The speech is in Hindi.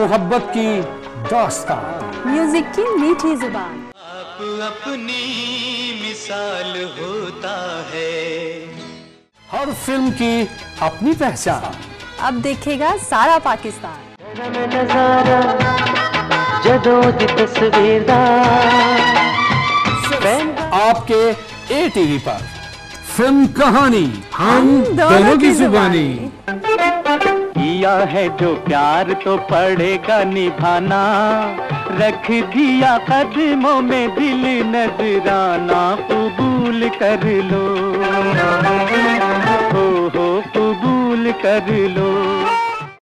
मोहब्बत की दास्तान, म्यूजिक की मीठी जुबान। आप अपनी मिसाल होता है। हर फिल्म की अपनी पहचान। अब देखेगा सारा पाकिस्तान। आपके ATV पर फिल्म कहानी हम दोनों की जुबानी। किया है जो प्यार तो पड़ेगा निभाना, रख दिया कदमों में दिल नजराना, कबूल कर लो, हो कबूल कर लो।